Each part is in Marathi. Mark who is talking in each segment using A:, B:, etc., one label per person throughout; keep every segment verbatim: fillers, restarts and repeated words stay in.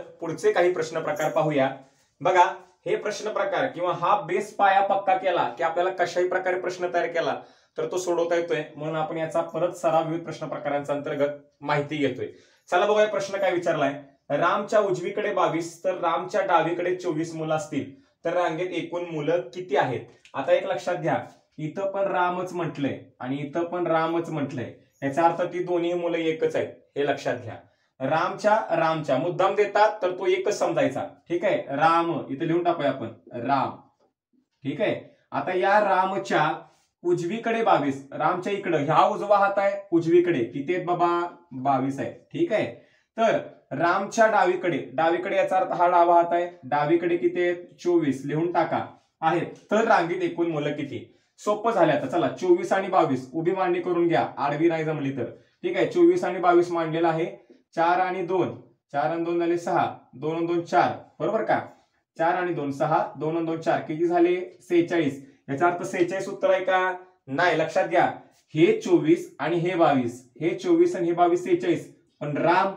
A: पुढचे काही प्रश्न प्रकार पाहूया। बघा, हे प्रश्न प्रकार किंवा हा बेस पाया पक्का केला की आपल्याला कशाही प्रकारे प्रश्न तयार केला तर तो सोडवता येतोय, म्हणून आपण याचा परत सराव विविध प्रश्न प्रकारांच्या अंतर्गत माहिती घेतोय। चला बघूया प्रश्न काय विचारलाय। रामच्या उजवीकडे बावीस तर रामच्या डावीकडे चोवीस मुलं असतील तर रांगेत एकूण मुलं किती आहेत? आता एक लक्षात घ्या, इथं पण रामच म्हटलंय आणि इथं पण रामच म्हटलंय, याचा अर्थ ती दोन्ही मुलं एकच आहेत हे लक्षात घ्या। रामच्या रामच्या मुद्दाम देतात तर तो एकच समजायचा, ठीक आहे। राम इथे लिहून टाकूया आपण राम, ठीक आहे। आता या रामच्या उजवीकडे बावीस, रामच्या इकडे हा उजवा हात आहे उजवीकडे किती आहेत बाबा? बावीस आहे, ठीक आहे। तर रामच्या डावीकडे, डावीकडे याचा अर्थ हा डावा हात आहे, डावीकडे किती आहेत? चोवीस लिहून टाका आहेत। तर रांगेत एकूण मुलं किती? सोपं झालं। आता चला चोवीस आणि बावीस उभी मांडणी करून घ्या, आडवी नाही जमली तर, ठीक आहे। चोवीस आणि बावीस मांडलेला आहे, चार आणि दोन, चार आणि दोन झाले सहा, दोन आणि दोन चार, बरोबर का? चार आणि दोन सहा, दोन आणि दोन चार, किती झाले? सेहेचाळीस। याचा अर्थ सेहेचाळीस उत्तर आहे का? नाही। लक्षात घ्या, हे चोवीस आणि हे बावीस, हे चोवीस आणि हे बावीस सेहेचाळीस, पण राम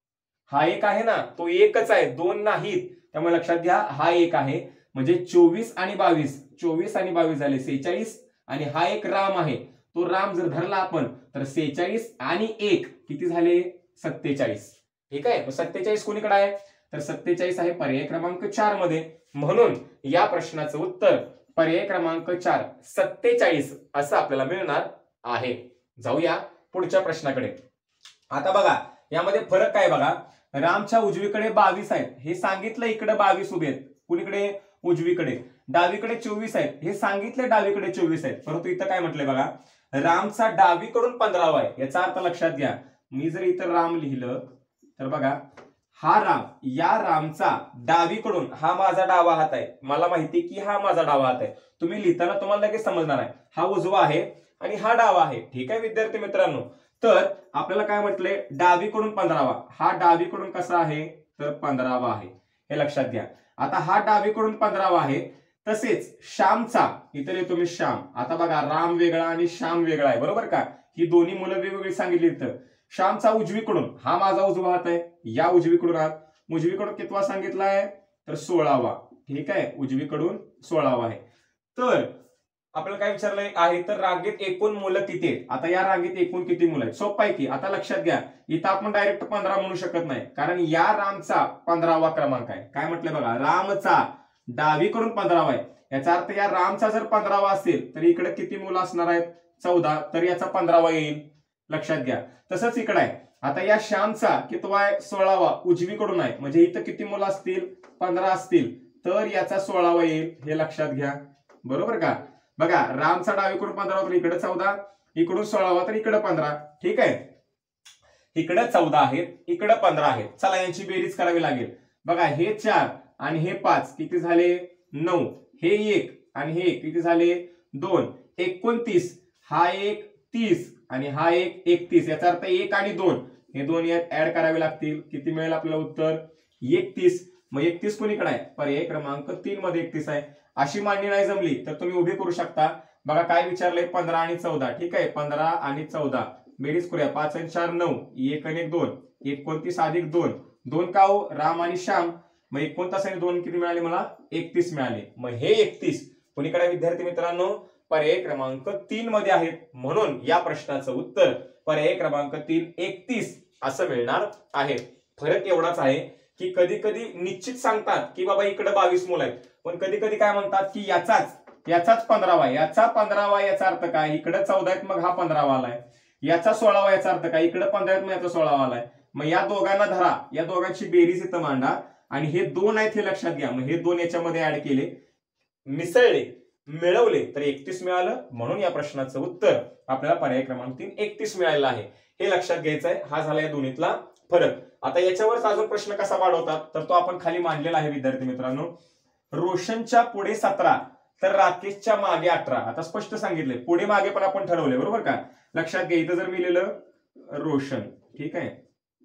A: हा एक आहे ना, तो एकच आहे, दोन नाहीत, त्यामुळे लक्षात घ्या हा एक आहे। म्हणजे चोवीस आणि बावीस, चोवीस आणि बावीस झाले सेहेचाळीस, आणि हा एक राम आहे, तो राम जर धरला आपण तर सेहेचाळीस आणि एक किती झाले? सत्तेचाळीस, ठीक आहे। सत्तेचाळीस कोणीकडे आहे? तर सत्तेचाळीस आहे पर्याय क्रमांक चार मध्ये, म्हणून या प्रश्नाचं उत्तर पर्याय क्रमांक चार सत्तेचाळीस असं आपल्याला मिळणार आहे। जाऊया पुढच्या प्रश्नाकडे। आता बघा यामध्ये फरक काय बघा, रामच्या उजवीकडे बावीस आहेत हे सांगितलं, इकडे बावीस उभे आहेत, कुणीकडे? उजवीकडे। डावीकडे चोवीस आहेत हे सांगितले, डावीकडे चोवीस आहेत, परंतु इथं काय म्हटलंय बघा, रामचा डावीकडून पंधरावा आहे, याचा अर्थ लक्षात घ्या, मी जर इथं राम लिहिलं तर बघा हा राम, या रामचा डावीकडून, हा माझा डावा हात आहे, मला माहिती की हा माझा डावा हात आहे, तुम्ही लिहिताना तुम्हाला लगेच समजणार आहे, हा उजवा आहे आणि हा डावा आहे, ठीक आहे विद्यार्थी मित्रांनो। तर आपल्याला काय म्हटलंय, डावीकडून पंधरावा, हा डावीकडून कसा आहे? तर पंधरावा आहे, हे लक्षात घ्या। आता हा डावीकडून पंधरावा आहे, तसेच श्यामचा, इथे लिहितो मी श्याम, आता बघा राम वेगळा आणि श्याम वेगळा आहे, बरोबर का? ही दोन्ही मुलं वेगवेगळी सांगितली इथं। श्यामचा उजवीकडून, हा माझा उजवा हात आहे, या उजवीकडून हात, उजवीकडून कितवा सांगितलाय? तर सोळावा, ठीक आहे, उजवीकडून सोळावा आहे। तर आपल्याला काय विचारलंय आहे, तर रांगेत एकूण मुलं किती आहेत? आता या रांगेत एकूण किती मुलं आहेत? सोपं आहे की, आता लक्षात घ्या, इथं आपण डायरेक्ट पंधरा म्हणू शकत नाही, कारण या रामचा पंधरावा क्रमांक आहे। काय म्हटलंय बघा, रामचा डावीकडून पंधरावा आहे, याचा अर्थ या रामचा जर पंधरावा असेल तर इकडे किती मुलं असणार आहेत? चौदा, तर याचा पंधरावा येईल, लक्षात घ्या। तसंच इकडे आहे, आता या श्यामचा कितवा आहे? सोळावा, उजवीकडून आहे, म्हणजे इथं किती मुलं असतील? पंधरा असतील, तर याचा सोळावा येईल, हे लक्षात घ्या, बरोबर का? बघा रामचा डावीकडून पंधरा तर इकडे चौदा, इकडून सोळावा तर इकडे पंधरा, ठीक आहे। इकडे चौदा आहेत, इकडे पंधरा आहेत, चला यांची बेरीज करावी लागेल। बघा हे चार आणि हे पाच किती झाले? नऊ, हे एक आणि हे किती झाले? दोन, एकोणतीस, हा एक तीस आणि हा एक एकतीस, याचा अर्थ एक आणि दोन हे दोन यात ऍड करावे लागतील, किती मिळेल आपल्याला उत्तर? एकतीस। मग एकतीस कोणीकडे आहे? पर्याय क्रमांक तीन मध्ये एकतीस आहे। अशी मांडणी नाही जमली तर तुम्ही उभी करू शकता। बघा काय विचारलंय, पंधरा आणि चौदा, ठीक आहे, पंधरा आणि चौदा बेरीज करूया, पाच आणि चार नऊ, एक आणि एक दोन, एकोणतीस अधिक दोन, दोन का हो? राम आणि श्याम, मग एकोणतीस आणि दोन किती मिळाले मला? एकतीस मिळाले। मग हे एकतीस कोणीकडे विद्यार्थी मित्रांनो? पर्याय क्रमांक तीन मध्ये आहेत, म्हणून या प्रश्नाचं उत्तर पर्याय क्रमांक तीन एकतीस असं मिळणार आहे। फरक एवढाच आहे की कधी कधी निश्चित सांगतात की बाबा इकडे बावीस मुलं आहेत, पण कधी कधी काय म्हणतात की याचाच याचाच पंधरावा, याचा पंधरावा, याचा अर्थ काय? इकडे चौदा आहेत मग हा पंधरावा आलाय, याचा सोळावा, याचा अर्थ काय? इकडे पंधरा आहेत मग याचा सोळावा आलाय, मग या दोघांना धरा, या दोघांची बेरीज इथं मांडा, आणि हे दोन आहेत हे लक्षात घ्या, मग हे दोन याच्यामध्ये ऍड केले, मिसळले, मिळवले तर एकतीस मिळालं, म्हणून या प्रश्नाचं उत्तर आपल्याला पर्याय क्रमांक तीन एकतीस मिळालेलं आहे, हे लक्षात घ्यायचं आहे। हा झाला या दोन्हीतला फरक। आता याच्यावरच अजून प्रश्न कसा वाढवतात तर तो आपण खाली मांडलेला आहे विद्यार्थी मित्रांनो। रोशनच्या पुढे सतरा तर राकेशच्या मागे अठरा, आता स्पष्ट सांगितले, पुढे मागे पण आपण ठरवले, बरोबर का? लक्षात घ्या, इथं जर मी लिहिलं रोशन, ठीक आहे,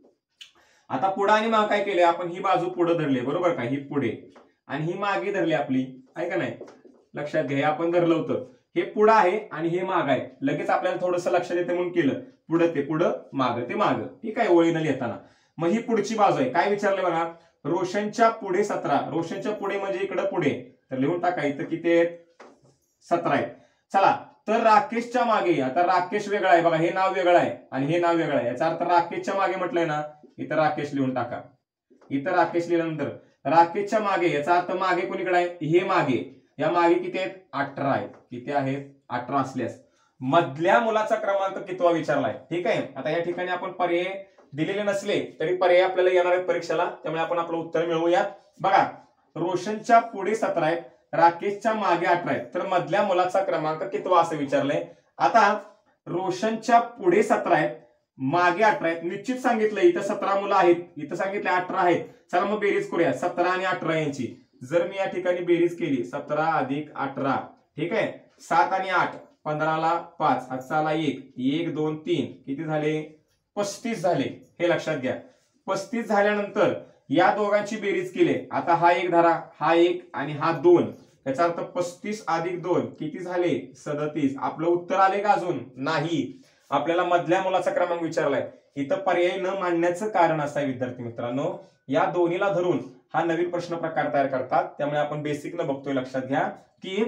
A: आता पुढे आणि मागे काय केले आपण? ही बाजू पुढे धरली, बरोबर का? ही पुढे आणि ही मागे धरली आपली, आहे का नाही? लक्षात घ्या, आपण धरलं होतं, हे पुढे आहे आणि हे माग आहे, लगेच आपल्याला थोडंसं लक्षात येते म्हणून केलं, पुढे ते पुढे, माग ते माग, ठीक आहे, ओळीनं लिहिताना। मग ही पुढची बाजू आहे, काय विचारले बघा, रोशनच्या पुढे सतरा, रोशनच्या पुढे म्हणजे इकडे पुढे, तर लिहून टाका इथं किती आहेत, सतरा आहेत. चला तर राकेशच्या मागे, आता राकेश वेगळा आहे बघा, हे नाव वेगळं आहे आणि हे नाव वेगळं आहे, याचा अर्थ राकेशच्या मागे म्हटलंय ना, इथं राकेश लिहून टाका. इथं राकेश लिहिल्यानंतर राकेशच्या मागे, याचा अर्थ मागे कोणीकडे आहे, हे मागे, या मागे किती आहेत, अठरा आहेत. किती आहेत, अठरा असल्यास मधल्या मुलाचा क्रमांक कितवा विचारलाय. ठीक आहे. आता या ठिकाणी आपण पर्याय दिलेले नसले तरी पर्याय आपल्याला येणार आहेत परीक्षेला, त्यामुळे आपण आपलं उत्तर मिळवूया. बघा, रोशनच्या पुढे सतरा आहेत, राकेशच्या मागे अठरा आहेत, तर मधल्या मुलाचा क्रमांक कितवा असं विचारलंय. आता रोशनच्या पुढे सतरा आहेत, मागे अठरा आहेत, निश्चित सांगितलंय इथं सतरा मुलं आहेत, इथं सांगितलं अठरा आहेत. चला मग बेरीज करूया सतरा आणि अठरा यांची. जर मी या ठिकाणी बेरीज केली, सतरा अधिक अठरा, ठीक आहे, सात आणि आठ, पंधराला पाच, हातचाला एक, एक दोन तीन, किती झाले, पस्तीस झाले. हे लक्षात घ्या. पस्तीस झाल्यानंतर या दोघांची बेरीज केली, आता हा एक धरा, हा एक आणि हा दोन, याचा अर्थ पस्तीस अधिक दोन किती झाले, सदतीस. आपलं उत्तर आले का अजून नाही, आपल्याला मधल्या मुलाचा क्रमांक विचारलाय. इथं पर्याय न मांडण्याचं कारण असं आहे विद्यार्थी मित्रांनो, या दोन्हीला धरून हा नवीन प्रश्न प्रकार तयार करतात, त्यामुळे आपण बेसिक न बघतोय. लक्षात घ्या की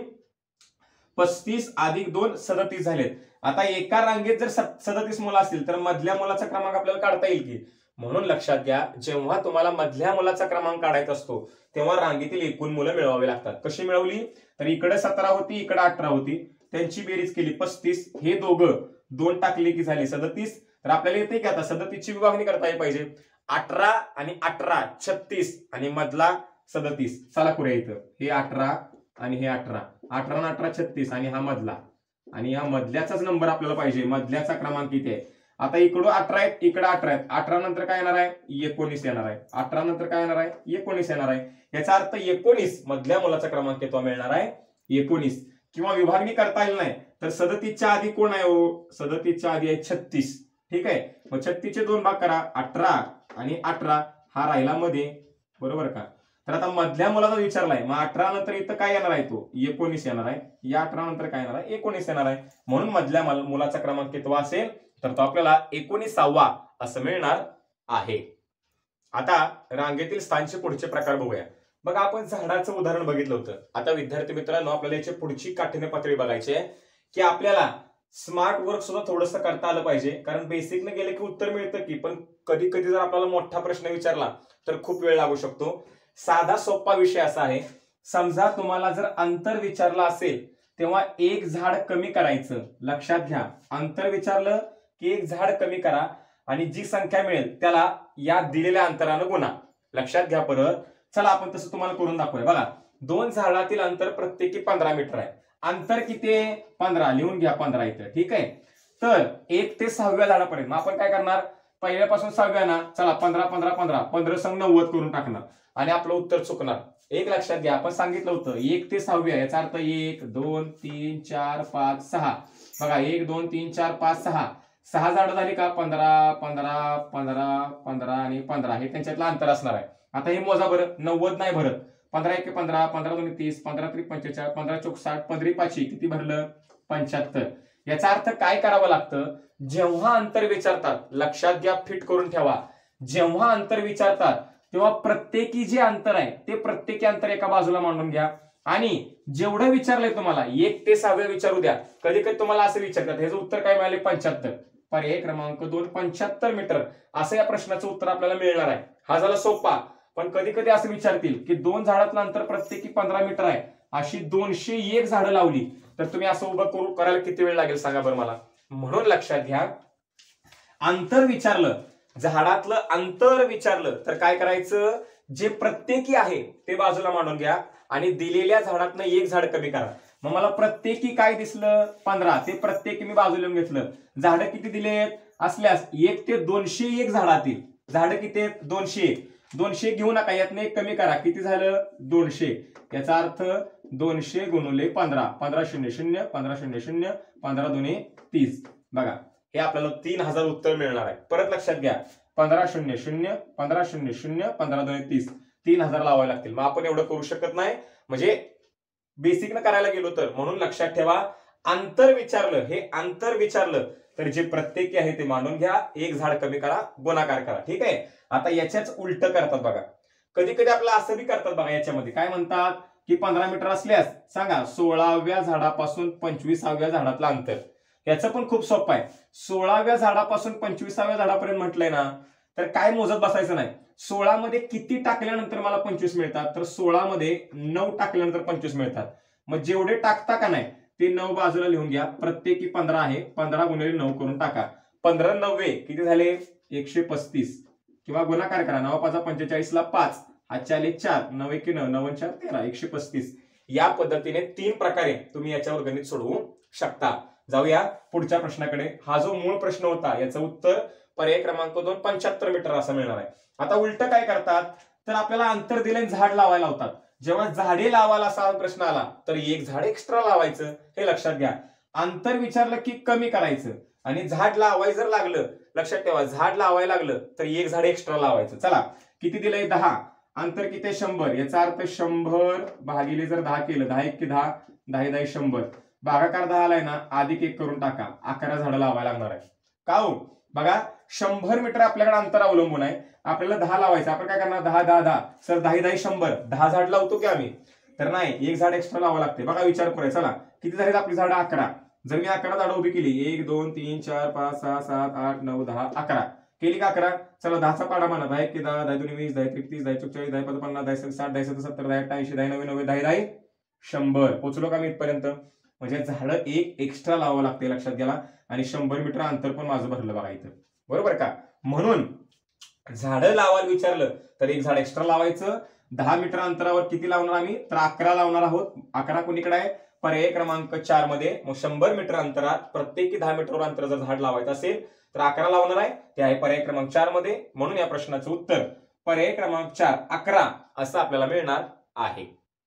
A: पस्तीस अधिक दोन सदतीस झालेत. आता एका रांगेत जर सदतीस मुलं असतील तर मधल्या मुलाचा क्रमांक आपल्याला काढता येईल की, म्हणून लक्षात घ्या, जेव्हा तुम्हाला मधल्या मुलाचा क्रमांक काढायचा असतो तेव्हा रांगेतील एकूण मुलं मिळवावी लागतात. कशी मिळवली, तर इकडे सतरा होती, इकडे अठरा होती, त्यांची बेरीज केली पस्तीस, हे दोघं दोन टाकले की झाले सदतीस. तर आपल्याला येते की आता सदतीसची विभागणी करता येईल पाहिजे. अठरा आणि अठरा छत्तीस आणि मधला सदतीस. चला करूया इथं, हे अठरा आणि हे अठरा, अठरा आणि अठरा छत्तीस आणि हा मधला, आणि या मधल्याचाच नंबर आपल्याला पाहिजे, मधल्याचा क्रमांक किती आहे. आता इकडं अठरा आहेत, इकडे अठरा आहेत, अठरा नंतर काय येणार आहे, एकोणीस येणार आहे. अठरा नंतर काय येणार आहे, एकोणीस येणार आहे. याचा अर्थ एकोणीस मधल्या मुलाचा क्रमांक कितवा मिळणार आहे, एकोणीस. किंवा विभागणी करता येईल नाही तर सदतीसच्या आधी कोण आहे हो, सदतीसच्या आधी आहे छत्तीस. ठीक आहे, मग छत्तीसचे दोन भाग करा, अठरा आणि अठरा, हा राहिला मध्ये, बरोबर का. तर आता मधल्या मुलाचा विचारलाय, मग अठरा नंतर इथं काय येणार आहे, तो एकोणीस येणार आहे. या अठरा नंतर काय येणार आहे, एकोणीस येणार आहे. म्हणून मधल्या मुलाचा क्रमांक कितवा असेल, तर तो आपल्याला एकोणीसावा असं मिळणार आहे. आता रांगेतील स्थानचे पुढचे प्रकार बघूया. बघा, आपण झाडाचं उदाहरण बघितलं होतं. आता विद्यार्थी मित्रांनो, आपल्याला याची पुढची काठीण्य पातळी बघायची आहे की आपल्याला स्मार्ट वर्क सुद्धा थोडंसं करता आलं पाहिजे, कारण बेसिक न गेले की उत्तर मिळतं की, पण कधी कधी जर आपल्याला मोठा प्रश्न विचारला तर खूप वेळ लागू शकतो. साधा सोपा विषय असा आहे, समजा तुम्हाला जर अंतर विचारलं असेल तेव्हा एक झाड कमी करायचं. लक्षात घ्या, अंतर विचारलं की एक झाड कमी करा आणि जी संख्या मिळेल त्याला या दिलेल्या अंतरानं गुणा. लक्षात घ्या परत. चला आपण तसं तुम्हाला करून दाखवूया. बघा, दोन झाडातील अंतर प्रत्येकी पंधरा मीटर आहे. अंतर किती आहे, पंधरा, लिहून घ्या पंधरा इथं. ठीक आहे, तर एक ते सहाव्या झाडापर्यंत मग आपण काय करणार, पहिल्यापासून सहाव्या ना, चला पंधरा पंधरा पंधरा पंधरा संग नव्वद करून टाकणार आणि आपलं उत्तर चुकणार. एक लक्षात घ्या, आपण सांगितलं होतं एक ते सहाव्या, याचा अर्थ एक दोन तीन चार पाच सहा. बघा, एक दोन तीन चार पाच सहा, सहा झाडं झाली का, पंधरा पंधरा पंधरा पंधरा आणि पंधरा, हे त्यांच्यातलं अंतर असणार आहे. आता हे मोजा बरं, नव्वद नाही भरत, पंधरा एक पंधरा, पंधरा दोन तीस, पंधरा त्रिक पंचेचाळीस, पंधरा चौक साठ, पंधरी पाचशे, किती भरलं, पंच्याहत्तर. याचा अर्थ काय करावं लागतं, जेव्हा अंतर विचारतात, लक्षात घ्या, फिट करून ठेवा, जेव्हा अंतर विचारतात तेव्हा प्रत्येकी जे अंतर आहे ते प्रत्येकी अंतर एका बाजूला मांडून घ्या. आणि जेवढं विचारलंय तुम्हाला एक ते सहाव्या विचारू द्या. कधी कधी तुम्हाला असं विचारतात, ह्याचं उत्तर काय मिळाले, पंच्याहत्तर. पर्याय क्रमांक दोन, पंच्याहत्तर मीटर असं या प्रश्नाचं उत्तर आपल्याला मिळणार आहे. हा झाला सोपा. पण कधी कधी असं विचारतील की दोन झाडातलं अंतर प्रत्येकी पंधरा मीटर आहे, अशी दोनशे एक झाडं लावली तर तुम्ही असं उभं करू करायला किती वेळ लागेल सांगा बरं मला. म्हणून लक्षात घ्या, अंतर विचारलं, झाडातलं अंतर विचारलं तर काय करायचं, जे प्रत्येकी आहे ते बाजूला मांडून घ्या आणि दिलेल्या झाडातनं एक झाड कमी करा. मग मला प्रत्येकी काय दिसलं, पंधरा, ते प्रत्येकी मी बाजूला घेतलं. झाडं किती दिलेत असल्यास एक ते दोनशे एक झाडातील झाडं किती आहेत, दोनशे एक. दोनशे घेऊ नका, यातनं एक कमी करा, किती झालं, दोनशे. याचा अर्थ दोनशे गुणुले पंधरा, पंधरा शून्य शून्य, पंधरा शून्य शून्य, पंधरा दोन्ही तीस. बघा, हे आपल्याला तीन हजार उत्तर मिळणार आहे. परत लक्षात घ्या, पंधरा शून्य शून्य, पंधरा शून्य शून्य, पंधरा दोन्ही तीस, तीन हजार लावावे लागतील. मग आपण एवढं करू शकत नाही, म्हणजे बेसिक न करायला गेलो तर. म्हणून लक्षात ठेवा, अंतर विचारलं, हे अंतर विचारलं तर जे प्रत्येकी आहे ते मांडून घ्या, एक झाड कमी करा, गुणाकार करा. ठीक आहे, आता याच्याच उलट करतात बघा. कधी कधी आपल्याला असं बी करतात बघा, याच्यामध्ये काय म्हणतात की पंधरा मीटर असल्यास सांगा सोळाव्या झाडापासून पंचवीसाव्या झाडातलं अंतर. याचं पण खूप सोपं आहे. सोळाव्या झाडापासून पंचवीसाव्या झाडापर्यंत म्हटलंय ना, तर काय मोजत बसायचं नाही. सोळा मध्ये किती टाकल्यानंतर मला पंचवीस मिळतात, तर सोळा मध्ये नऊ टाकल्यानंतर पंचवीस मिळतात. मग जेवढे टाकता का नाही ते नऊ बाजूला लिहून घ्या. प्रत्येकी पंधरा आहे, पंधरा गुणिले नऊ करून टाका. पंधरा नव्वे किती झाले, एकशे पस्तीस. किंवा गुणाकार करा, नऊ पाच पंचेचाळीस ला पाच, आजच्या आले चार, नऊ एक नऊ, नऊ चार तेरा, एकशे पस्तीस. या पद्धतीने तीन प्रकारे तुम्ही याच्यावर गणित सोडवू शकता. जाऊया पुढच्या प्रश्नाकडे. हा जो मूळ प्रश्न होता याचं उत्तर पर्याय क्रमांक दोन पंच्याहत्तर मीटर असं मिळणार आहे. आता उलट काय करतात, तर आपल्याला अंतर दिले झाड लावायला लावतात. जेव्हा झाडे लावायला असा प्रश्न आला तर एक झाड एक्स्ट्रा लावायचं, हे लक्षात घ्या. अंतर विचारलं की कमी करायचं, आणि झाड लावायला जर लागलं, लक्षात ठेवा झाड लावायला लागलं तर एक झाड एक्स्ट्रा लावायचं. चला किती दिलंय, दहा. अंतर किती आहे, शंभर. याचा अर्थ शंभर भागिले जर दहा केलं, दहा एक की दहा, दहा दहा शंभर. भागाकार दहा आलाय ना, अधिक एक करून टाका, अकरा झाडं लावायला लागणार आहे. का हो, बघा शंभर मीटर आपल्याकडे अंतर अवलंबून आहे. आपल्याला दहा लावायचं, आपण काय करणार, दहा दहा दहा, सर दहा दहा शंभर, दहा झाड लावतो की आम्ही, तर नाही, एक झाड एक्स्ट्रा लावावं लागते. बघा विचार करूया. चला किती झाली आपली झाडं, अकरा. जर मी अकरा झाडं उभी केली, एक दोन तीन चार पाच सहा सात आठ नऊ दहा अकरा केली का अकरा. चला दहाचा पाडा म्हणा, दहा एक दहा, दहा दोन वीस, दहा त्रिक तीस, दहा चौचाळीस, दहा पाच पन्नास, दहा सात दहा सात सत्तर, दहा ऐंशी, दहा नव्वे नव्वे, दहा दहा शंभर. पोचलो का मी इथपर्यंत. म्हणजे झाडं एक एक्स्ट्रा लावावं लागते, लक्षात घ्या. आणि शंभर मीटर अंतर पण माझं भरलं बघा इथं, बरोबर का. म्हणून झाडं लावायला विचारलं तर एक झाड एक्स्ट्रा लावायचं. दहा मीटर अंतरावर किती लावणार आम्ही, तर अकरा लावणार आहोत. अकरा कोणीकडे आहे, पर्याय क्रमांक चार मध्ये. मग शंभर मीटर अंतरात प्रत्येकी दहा मीटर अंतर जर झाड लावायचं असेल तर अकरा लावणार आहे, ते आहे पर्याय क्रमांक चार मध्ये. म्हणून या प्रश्नाचं उत्तर पर्याय क्रमांक चार अकरा असं आपल्याला मिळणार आहे.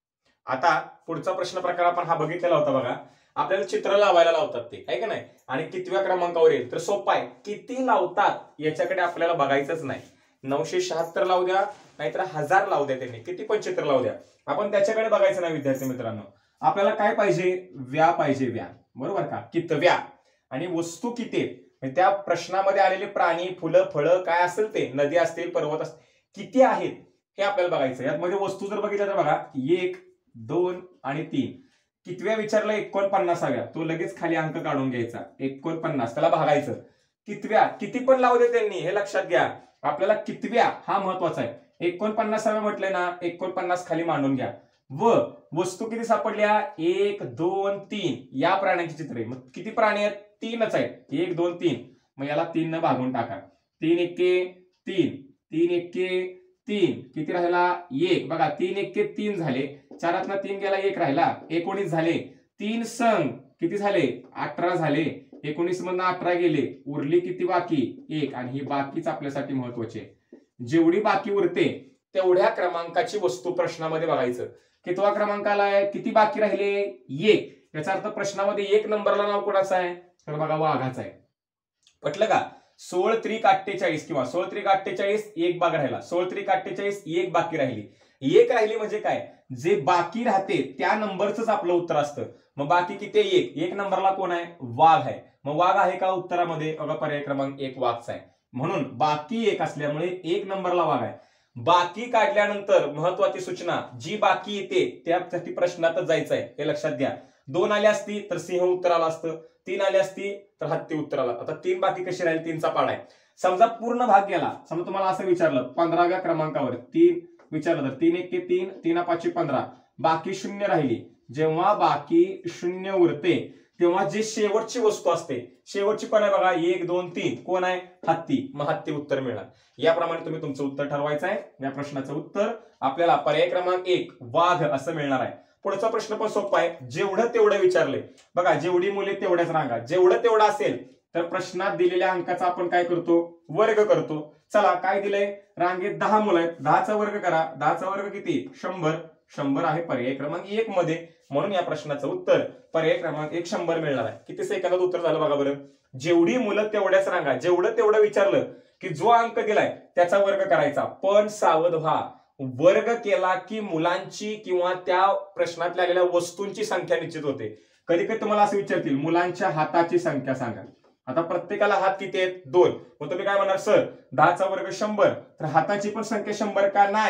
A: आता पुढचा प्रश्न प्रकार आपण हा बघितलेला होता बघा. आपल्याला चित्र लावायला लावतात ते, आहे का नाही, आणि कितव्या क्रमांकावर येईल, तर सोपा आहे. किती लावतात याच्याकडे आपल्याला बघायचंच नाही. नऊशे शहात्तर लावू द्या, नाहीतर हजार लावू द्या, त्यांनी किती पण चित्र लावू द्या, आपण त्याच्याकडे बघायचं नाही. विद्यार्थी मित्रांनो, आपल्याला काय पाहिजे, व्या पाहिजे, व्या, बरोबर का, कितव्या. आणि वस्तू किती आहेत, त्या प्रश्नामध्ये आलेले प्राणी, फुलं, फळं काय असेल ते, नदी असतील, पर्वत असतील, किती आहेत हे आपल्याला बघायचं. यामध्ये वस्तू जर बघितल्या तर बघा, एक दोन आणि तीन. कितव्या विचारलं, एकोणपन्नासाव्या. तो लगेच खाली अंक काढून घ्यायचा, एकोणपन्नास, त्याला भागायचं. कितव्या, किती पण लावू दे त्यांनी, हे लक्षात घ्या. आपल्याला कितव्या हा महत्वाचा आहे. एकोणपन्नासाव्या म्हटलंय ना, एकोणपन्नास खाली मांडून घ्या. व वस्तू किती सापडल्या, एक दोन तीन. या प्राण्यांची चित्रे, मग किती प्राणी आहेत, तीनच आहेत, एक दोन तीन. मग याला तीन न भागून टाका. तीन एक्के तीन, तीन एक्के तीन, किती राहिला, एक. बघा तीन एक्के तीन झाले, चारातनं तीन गेला, एक राहिला, एकोणीस झाले. तीन संघ किती झाले, अठरा झाले. एकोणीस मधनं अठरा गेले, उरली किती बाकी, एक. आणि ही बाकीच आपल्यासाठी महत्वाची आहे. जेवढी बाकी उरते तेवढ्या क्रमांकाची वस्तू प्रश्नामध्ये बघायचं. कितवा क्रमांकाला आहे, किती बाकी राहिले, एक. याचा अर्थ प्रश्नामध्ये एक नंबरला नाव कोणाचं आहे, तर बघा वाघाचं आहे. पटलं का. सोळ त्रिक अठ्ठेचाळीस किंवा सोळ त्रिक अठ्ठेचाळीस, एक बाग राहिला. सोळ त्रिक अठ्ठेचाळीस, एक बाकी राहिली. एक राहिली म्हणजे काय, जे बाकी राहते त्या नंबरच आपलं उत्तर असतं. मग बाकी किती, एक. एक नंबरला कोण आहे, वाघ आहे. मग वाघ आहे का उत्तरामध्ये, बघा पर्याय क्रमांक एक वाघचा आहे. म्हणून बाकी एक असल्यामुळे एक नंबरला वाघ आहे. बाकी काढल्यानंतर महत्वाची सूचना, जी बाकी येते त्यासाठी प्रश्नातच जायचं आहे, हे लक्षात घ्या. दोन आली असती तर सिंह उत्तराला असतं, तीन आली असती तर हत्ती उत्तराला. आता तीन बाकी कशी राहील, तीनचा पाडा आहे. समजा पूर्ण भाग गेला, समजा तुम्हाला असं विचारलं पंधराव्या क्रमांकावर तीन विचारलं तर तीन एक तीन, तीन पाचशे पंधरा, बाकी शून्य राहिली. जेव्हा बाकी शून्य उरते तेव्हा जे शेवटची वस्तू असते, शेवटची पण आहे बघा, एक दोन तीन, कोण आहे, हत्ती. मग हत्ती उत्तर मिळणार. याप्रमाणे तुम्ही तुमचं उत्तर ठरवायचं आहे. या प्रश्नाचं उत्तर आपल्याला पर्याय क्रमांक एक वाघ असं मिळणार आहे. पुढचा प्रश्न पण सोपा आहे. जेवढं तेवढं विचारले बघा, जेवढी मुले तेवढ्याच रांगा. जेवढं तेवढं असेल तर प्रश्नात दिलेल्या अंकाचा आपण काय करतो, वर्ग करतो. चला काय दिलंय, रांगेत दहा मुलं आहेत, दहाचा वर्ग करा. दहाचा वर्ग किती, शंभर. शंभर आहे पर्याय क्रमांक एक मध्ये. म्हणून या प्रश्नाचं उत्तर पर्याय क्रमांक एक शंभर मिळणार आहे. किती सेकंदात उत्तर झालं बघा बरं. जेवढी मुलं तेवढ्याच रांगा. जेवढं तेवढं विचारलं की जो अंक दिलाय त्याचा वर्ग करायचा. पण सावध व्हा, वर्ग केला की मुलांची किंवा त्या प्रश्नातल्या आलेल्या वस्तूंची संख्या निश्चित होते. कधी कधी तुम्हाला असं विचारतील, मुलांच्या हाताची संख्या सांगा. आता प्रत्येकाला हात किती आहेत, दोन. मग तुम्ही काय म्हणणार, सर दहाचा वर्ग शंभर, तर हाताची पण संख्या शंभर का, नाही.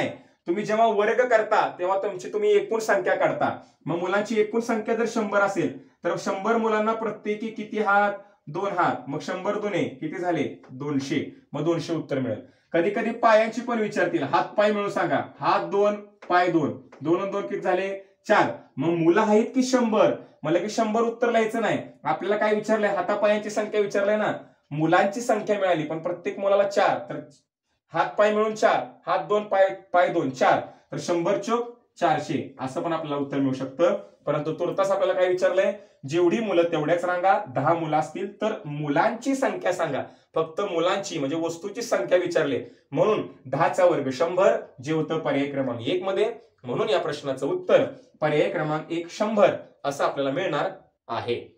A: तुम्ही जेव्हा वर्ग करता तेव्हा तुमची तुम्ही एकूण संख्या काढता. मग मुलांची एकूण संख्या जर शंभर असेल तर शंभर मुलांना प्रत्येकी किती हात? दोन हात. मग शंभर दुने किती झाले? दोनशे. मग दोनशे उत्तर मिळेल. कधी कधी पायांची पण विचारतील, हात पाय मिळून सांगा. हात दोन, पाय दोन, दोन दोन किती झाले? चार. मग मुलं आहेत की शंभर? मला की शंभर उत्तर लिहायचं नाही. आपल्याला काय विचारलंय? हातापायांची संख्या विचारलंय ना. मुलांची संख्या मिळाली पण प्रत्येक मुलाला चार, तर हात पाय मिळून चार, हात दोन पाय पाय दोन चार, तर शंभर चोक चारशे असं पण आपल्याला उत्तर मिळू शकतं. परंतु तुर्तास आपल्याला काय विचारलंय? जेवढी मुलं तेवढ्याच रांगा. दहा मुलं असतील तर मुलांची संख्या सांगा. फक्त मुलांची म्हणजे वस्तूची संख्या विचारली म्हणून दहाचा वर्ग शंभर जे होतं पर्याय क्रमांक एक मध्ये. म्हणून या प्रश्नाचं उत्तर पर्याय क्रमांक एक शंभर असं आपल्याला मिळणार आहे.